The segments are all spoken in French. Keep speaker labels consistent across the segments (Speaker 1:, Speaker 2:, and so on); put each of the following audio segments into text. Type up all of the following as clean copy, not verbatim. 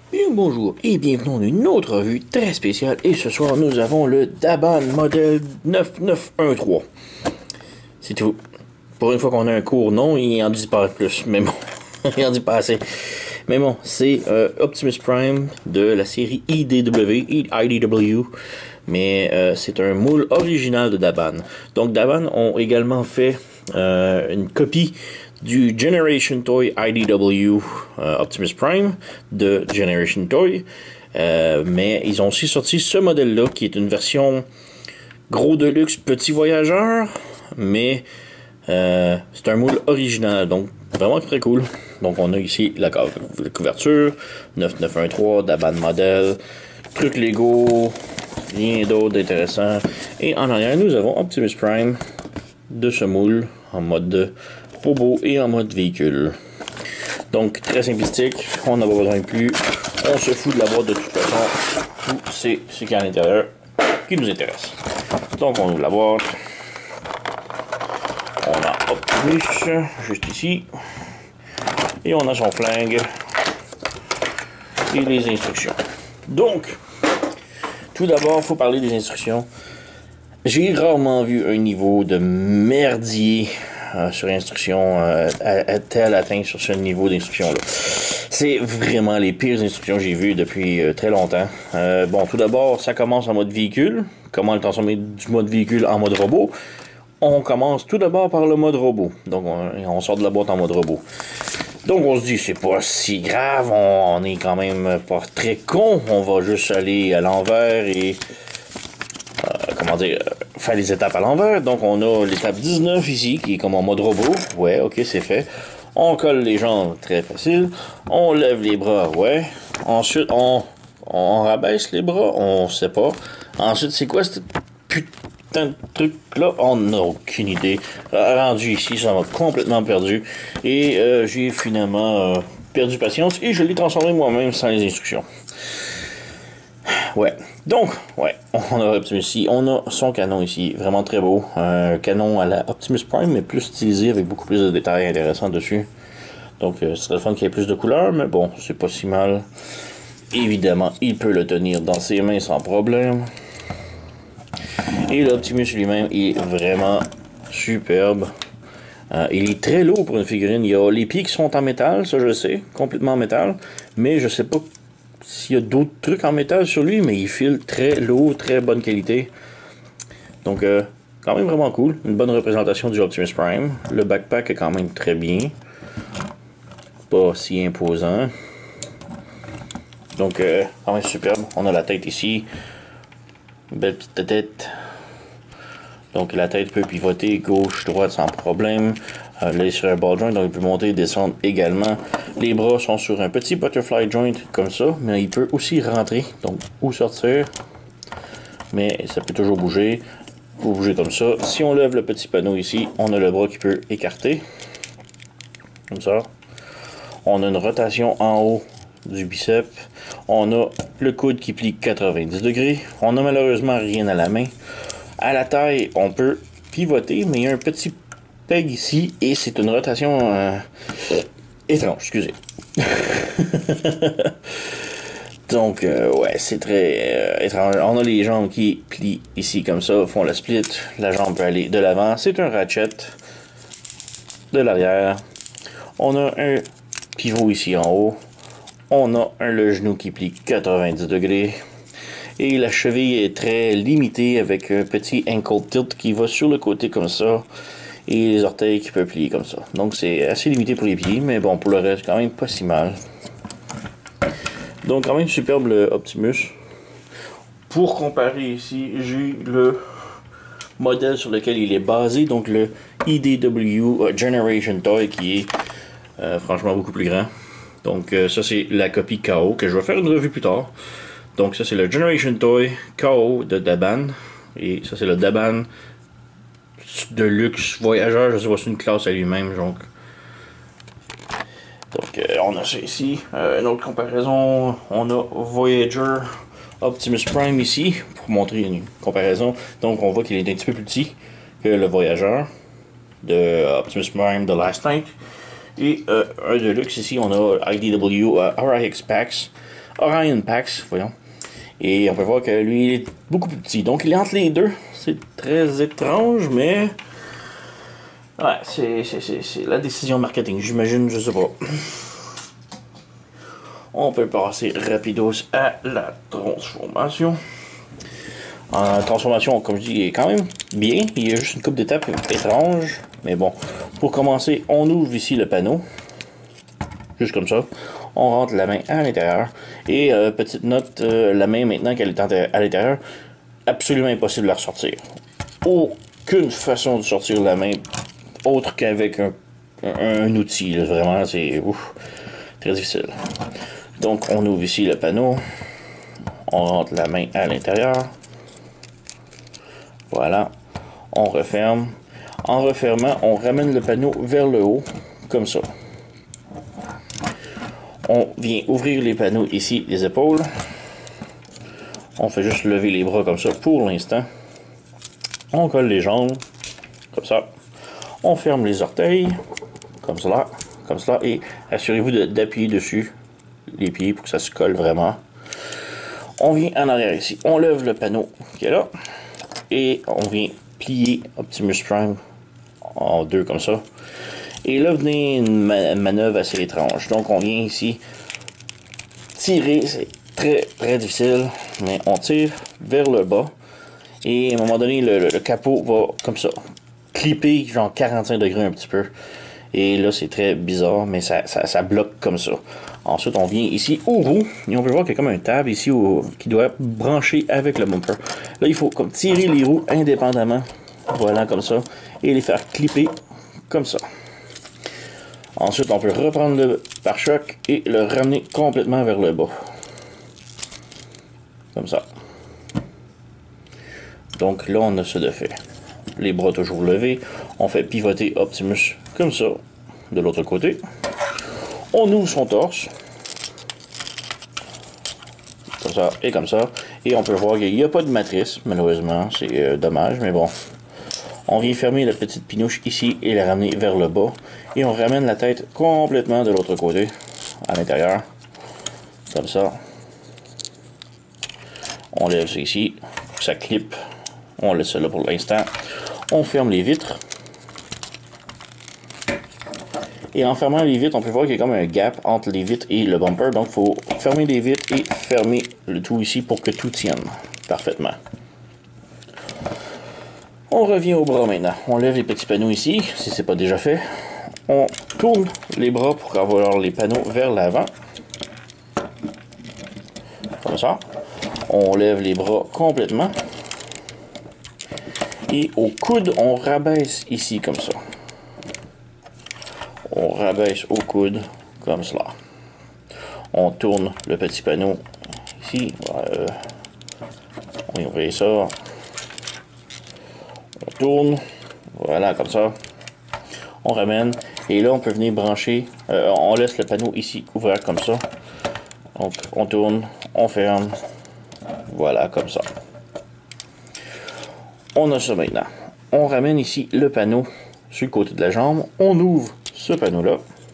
Speaker 1: Bien bonjour et bienvenue dans une autre revue très spéciale et ce soir nous avons le Daban modèle 9913. C'est tout. Pour une fois qu'on a un court nom, il en dit pas plus, mais bon, il en dit pas assez. Mais bon, c'est Optimus Prime de la série IDW, mais c'est un moule original de Daban. Donc Daban ont également fait une copie du Generation Toy IDW Optimus Prime de Generation Toy. Mais ils ont aussi sorti ce modèle-là qui est une version gros deluxe petit voyageur, mais c'est un moule original, donc vraiment très cool. Donc on a ici la couverture 9913 Daban modèle, truc Lego, rien d'autre d'intéressant. Et en arrière nous avons Optimus Prime de ce moule en mode robot et en mode véhicule. Donc très simplistique, on n'a pas besoin de plus, on se fout de la boîte de toute façon, tout c'est ce qu'il y a à l'intérieur qui nous intéresse. Donc on ouvre la boîte, on a Optimus juste ici, et on a son flingue et les instructions. Donc, tout d'abord, il faut parler des instructions. J'ai rarement vu un niveau de merdier sur instruction tel atteint sur ce niveau d'instruction là. C'est vraiment les pires instructions que j'ai vues depuis très longtemps. Bon, tout d'abord, ça commence en mode véhicule. Comment le transformer du mode véhicule en mode robot? On commence tout d'abord par le mode robot. Donc, on sort de la boîte en mode robot. Donc, on se dit, c'est pas si grave, on est quand même pas très con. On va juste aller à l'envers et faire les étapes à l'envers. Donc on a l'étape 19 ici qui est comme en mode robot. Ouais, ok, c'est fait. On colle les jambes, très facile. On lève les bras, ouais. Ensuite on rabaisse les bras, on sait pas. Ensuite c'est quoi ce putain de truc là? On n'a aucune idée. Rendu ici, ça m'a complètement perdu. Et j'ai finalement perdu patience et je l'ai transformé moi-même sans les instructions. Ouais, donc, ouais, on a Optimus ici, on a son canon ici, vraiment très beau, un canon à la Optimus Prime, mais plus stylisé avec beaucoup plus de détails intéressants dessus. Donc, ce serait le fun qu'il y ait plus de couleurs, mais bon, c'est pas si mal. Évidemment, il peut le tenir dans ses mains sans problème. Et l'Optimus lui-même est vraiment superbe. Il est très lourd pour une figurine. Il y a les pieds qui sont en métal, ça je sais, complètement en métal, mais je sais pas s'il y a d'autres trucs en métal sur lui, mais il file très lourd, très bonne qualité. Donc, quand même vraiment cool. Une bonne représentation du Optimus Prime. Le backpack est quand même très bien. Pas si imposant. Donc, quand même superbe. On a la tête ici. Belle petite tête. Donc, la tête peut pivoter gauche, droite sans problème. Là, il est sur un ball joint, donc il peut monter et descendre également. Les bras sont sur un petit butterfly joint comme ça, mais il peut aussi rentrer, donc ou sortir. Mais ça peut toujours bouger. Il faut bouger comme ça. Si on lève le petit panneau ici, on a le bras qui peut écarter. Comme ça. On a une rotation en haut du biceps. On a le coude qui plie 90 degrés. On a malheureusement rien à la main. À la taille, on peut pivoter, mais il y a un petit peg ici et c'est une rotation étrange, excusez. Donc, ouais, c'est très étrange. On a les jambes qui plient ici comme ça, font la split. La jambe peut aller de l'avant. C'est un ratchet de l'arrière. On a un pivot ici en haut. On a le genou qui plie 90 degrés. Et la cheville est très limitée avec un petit ankle tilt qui va sur le côté comme ça. Et les orteils qui peuvent plier comme ça. Donc c'est assez limité pour les pieds, mais bon, pour le reste, quand même pas si mal. Donc quand même superbe le Optimus. Pour comparer ici, j'ai le modèle sur lequel il est basé, donc le IDW Generation Toy qui est franchement beaucoup plus grand. Donc ça c'est la copie KO que je vais faire une revue plus tard. Donc ça c'est le Generation Toy KO de Daban. Et ça c'est le Daban de luxe voyageur, je sais pas si c'est une classe à lui-même. Donc on a ça ici. Une autre comparaison, on a Voyager Optimus Prime ici, pour montrer une comparaison. Donc on voit qu'il est un petit peu plus petit que le voyageur de Optimus Prime The Last Night. Et un de luxe ici, on a IDW RIX Packs Orion Pax, voyons. Et on peut voir que lui, il est beaucoup plus petit. Donc, il est entre les deux. C'est très étrange, mais... Ouais, c'est la décision marketing, j'imagine, je sais pas. On peut passer rapidos à la transformation. En transformation, comme je dis, il est quand même bien. Il y a juste une couple d'étapes étranges. Mais bon, pour commencer, on ouvre ici le panneau. Juste comme ça. On rentre la main à l'intérieur. Et petite note, la main maintenant qu'elle est à l'intérieur, absolument impossible de la ressortir. Aucune façon de sortir la main autre qu'avec un outil. Là. Vraiment, c'est très difficile. Donc, on ouvre ici le panneau. On rentre la main à l'intérieur. Voilà. On referme. En refermant, on ramène le panneau vers le haut, comme ça. On vient ouvrir les panneaux ici, les épaules. On fait juste lever les bras comme ça pour l'instant. On colle les jambes, comme ça. On ferme les orteils, comme cela, et assurez-vous d'appuyer dessus les pieds pour que ça se colle vraiment. On vient en arrière ici, on lève le panneau qui est là, et on vient plier Optimus Prime en deux comme ça. Et là, venez une manœuvre assez étrange. Donc, on vient ici tirer, c'est très difficile, mais on tire vers le bas. Et à un moment donné, le capot va comme ça, clipper genre 45 degrés un petit peu. Et là, c'est très bizarre, mais ça bloque comme ça. Ensuite, on vient ici au roue, et on peut voir qu'il y a comme un tab ici qui doit brancher avec le bumper. Là, il faut comme tirer les roues indépendamment, voilà, comme ça, et les faire clipper comme ça. Ensuite, on peut reprendre le pare-choc et le ramener complètement vers le bas. Comme ça. Donc là, on a ce de fait. Les bras toujours levés. On fait pivoter Optimus comme ça, de l'autre côté. On ouvre son torse. Comme ça et comme ça. Et on peut voir qu'il n'y a pas de matrice, malheureusement. C'est dommage, mais bon. On vient fermer la petite pinouche ici et la ramener vers le bas. Et on ramène la tête complètement de l'autre côté, à l'intérieur. Comme ça. On lève ça ici, ça clip. On laisse ça là pour l'instant. On ferme les vitres. Et en fermant les vitres, on peut voir qu'il y a comme un gap entre les vitres et le bumper. Donc, il faut fermer les vitres et fermer le tout ici pour que tout tienne parfaitement. On revient au bras maintenant. On lève les petits panneaux ici, si ce n'est pas déjà fait. On tourne les bras pour avoir les panneaux vers l'avant. Comme ça. On lève les bras complètement. Et au coude, on rabaisse ici comme ça. On rabaisse au coude comme cela. On tourne le petit panneau ici. On va ouvrir ça. On tourne. Voilà, comme ça. On ramène. Et là, on peut venir brancher. On laisse le panneau ici ouvert comme ça. Donc, on tourne. On ferme. Voilà, comme ça. On a ça maintenant. On ramène ici le panneau sur le côté de la jambe. On ouvre ce panneau-là.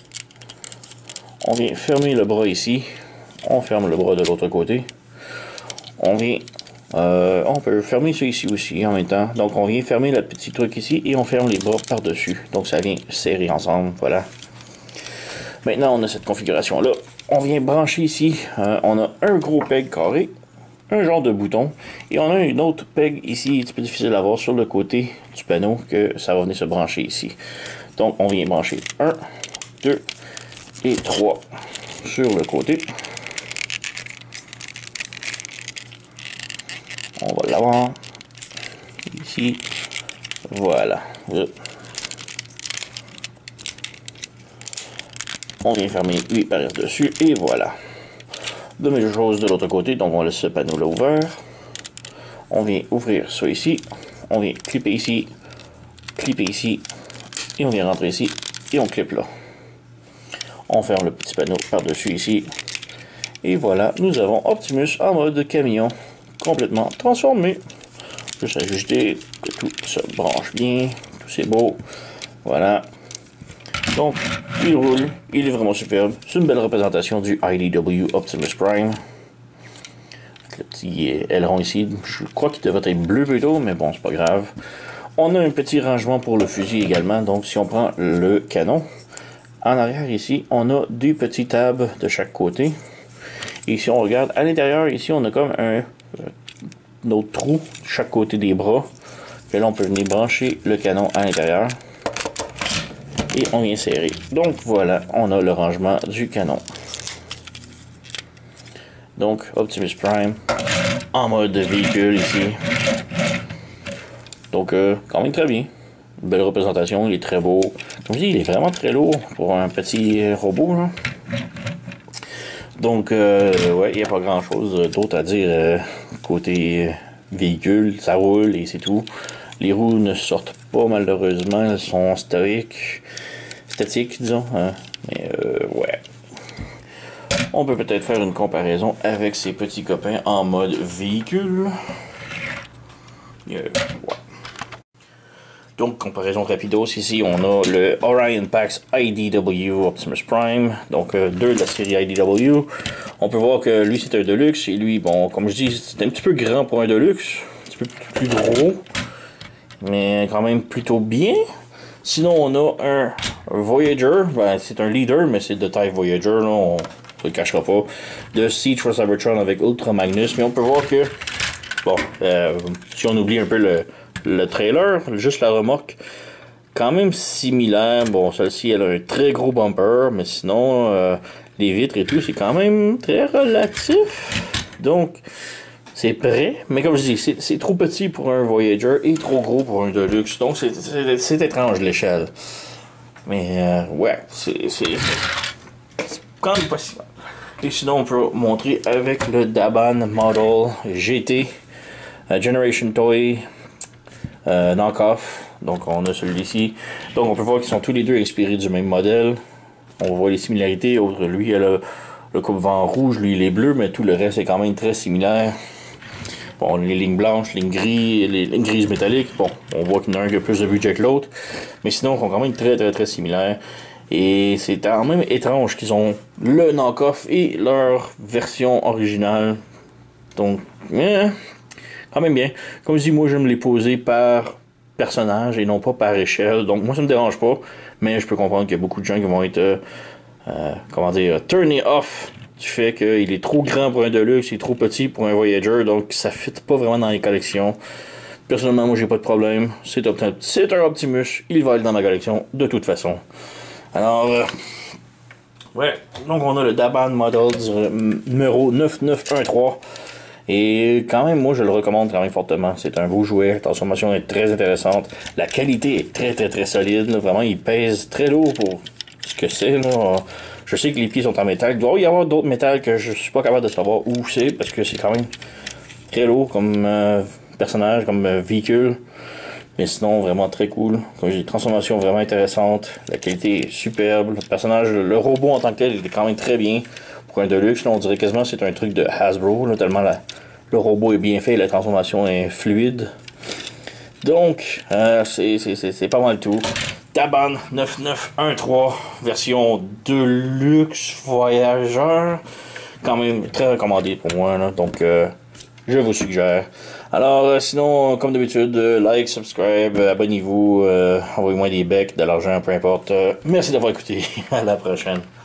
Speaker 1: On vient fermer le bras ici. On ferme le bras de l'autre côté. On vient... on peut fermer ça ici aussi en même temps. Donc on vient fermer le petit truc ici et on ferme les bras par-dessus. Donc ça vient serrer ensemble. Voilà. Maintenant on a cette configuration-là. On vient brancher ici. On a un gros peg carré. Un genre de bouton. Et on a une autre peg ici, un petit peu difficile à voir sur le côté du panneau, que ça va venir se brancher ici. Donc on vient brancher 1, 2 et 3 sur le côté. On va l'avoir ici. Voilà. On vient fermer lui par-dessus et voilà. De même chose de l'autre côté, donc on laisse ce panneau là ouvert. On vient ouvrir ça ici. On vient clipper ici et on vient rentrer ici et on clip là. On ferme le petit panneau par-dessus ici. Et voilà, nous avons Optimus en mode camion complètement transformé. Juste ajuster que tout se branche bien, tout c'est beau. Voilà. Donc, il roule, il est vraiment superbe. C'est une belle représentation du IDW Optimus Prime. le petit aileron ici. Je crois qu'il devrait être bleu plutôt, mais bon, c'est pas grave. On a un petit rangement pour le fusil également. Donc, si on prend le canon, en arrière ici, on a des petits tabs de chaque côté. Et si on regarde à l'intérieur, ici, on a comme un autre trou de chaque côté des bras. Et là, on peut venir brancher le canon à l'intérieur. Et on vient serrer. Donc, voilà, on a le rangement du canon. Donc, Optimus Prime en mode véhicule ici. Donc, quand même très bien. Belle représentation, il est très beau. Comme je dis, il est vraiment très lourd pour un petit robot, là. Donc, ouais, il n'y a pas grand chose d'autre à dire côté véhicule. Ça roule et c'est tout. Les roues ne sortent pas malheureusement, elles sont statiques, disons. Hein. Mais, ouais. On peut peut-être faire une comparaison avec ses petits copains en mode véhicule. Ouais. Donc, comparaison rapidos, ici, on a le Orion Pax IDW Optimus Prime, donc deux de la série IDW. On peut voir que lui, c'est un Deluxe, et lui, bon, comme je dis, c'est un petit peu grand pour un Deluxe, un petit peu plus gros, mais quand même plutôt bien. Sinon, on a un Voyager, ben, c'est un leader, mais c'est de taille Voyager, là, on ne le cachera pas, de Siege for Cybertron avec Ultra Magnus, mais on peut voir que, bon, si on oublie un peu le trailer, juste la remorque, quand même similaire. Bon, celle-ci, elle a un très gros bumper, mais sinon, les vitres et tout, c'est quand même très relatif. Donc, c'est prêt. Mais comme je dis, c'est trop petit pour un Voyager et trop gros pour un Deluxe. Donc, c'est étrange l'échelle. Mais, ouais, c'est quand même pas si mal. Et sinon, on peut montrer avec le Daban Model GT, Generation Toy, knockoff. Donc on a celui-ci. Donc on peut voir qu'ils sont tous les deux inspirés du même modèle. On voit les similarités. Lui, il a le coupe-vent rouge, lui il est bleu, mais tout le reste est quand même très similaire. Bon, les lignes blanches, les lignes grises métalliques. Bon, on voit qu'il y en a un qui a plus de budget que l'autre. Mais sinon, ils sont quand même très similaires. Et c'est quand même étrange qu'ils ont le knockoff et leur version originale. Donc, quand même bien. Comme je dis, moi, j'aime les poser par personnage et non pas par échelle. Donc, moi, ça me dérange pas. Mais je peux comprendre qu'il y a beaucoup de gens qui vont être, comment dire, turning off du fait qu'il est trop grand pour un Deluxe, il est trop petit pour un Voyager. Donc, ça ne fit pas vraiment dans les collections. Personnellement, moi, j'ai pas de problème. C'est un Optimus. Il va être dans ma collection de toute façon. Alors, ouais. Donc, on a le Daban Model numéro 9913. Et quand même, moi, je le recommande quand même fortement. C'est un beau jouet. La transformation est très intéressante. La qualité est très solide. Là. Vraiment, il pèse très lourd pour ce que c'est. Je sais que les pieds sont en métal. Il doit y avoir d'autres métals que je suis pas capable de savoir où c'est. Parce que c'est quand même très lourd comme personnage, comme véhicule. Mais sinon, vraiment très cool. Comme j'ai des transformations vraiment intéressantes. La qualité est superbe. Le personnage, le robot en tant que tel, il est quand même très bien. Pour un Deluxe, là, on dirait quasiment que c'est un truc de Hasbro, là, tellement le robot est bien fait et la transformation est fluide. Donc, c'est pas mal tout. Daban 9913, version Deluxe Voyageur. Quand même très recommandé pour moi, là, donc je vous suggère. Alors, sinon, comme d'habitude, like, subscribe, abonnez-vous, envoyez-moi des becs, de l'argent, peu importe. Merci d'avoir écouté. À la prochaine.